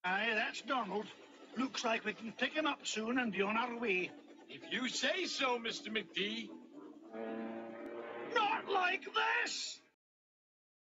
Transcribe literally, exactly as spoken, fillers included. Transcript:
Aye, that's Donald. Looks like we can pick him up soon and be on our way. If you say so, Mister McD. Not like this!